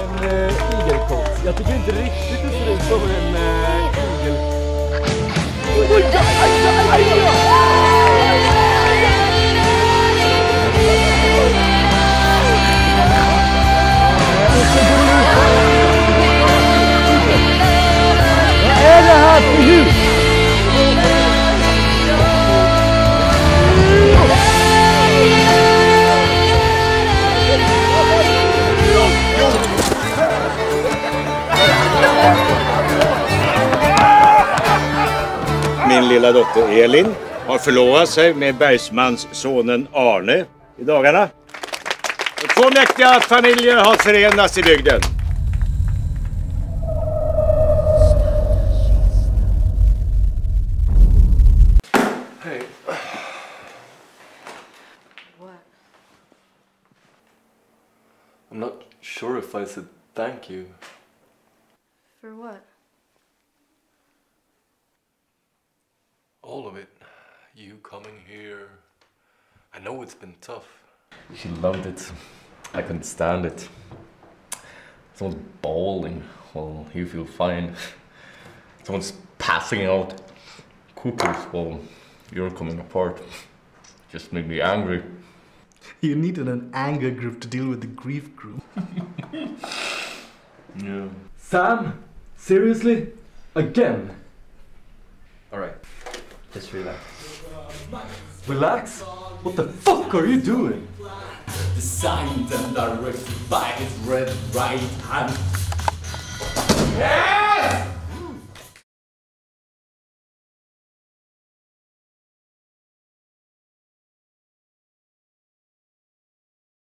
en igelkott. Jag tycker inte riktigt det ser ut som en igel. Vad är det här för ljus? Min lilla dotter Elin har förlovat sig med bergsmanssonen Arne i dagarna. Och 2 mäktiga familjer har förenats i bygden. Hey. What? I'm not sure if I said thank you. For what? All of it. You coming here. I know it's been tough. She loved it. I couldn't stand it. Someone's bawling while you feel fine. Someone's passing out cookies while you're coming apart. Just made me angry. You needed an anger group to deal with the grief group. Yeah. Sam? Seriously? Again? Alright. Just relax. Relax? What the fuck are you doing? Designed and directed by his red right hand. Yeah!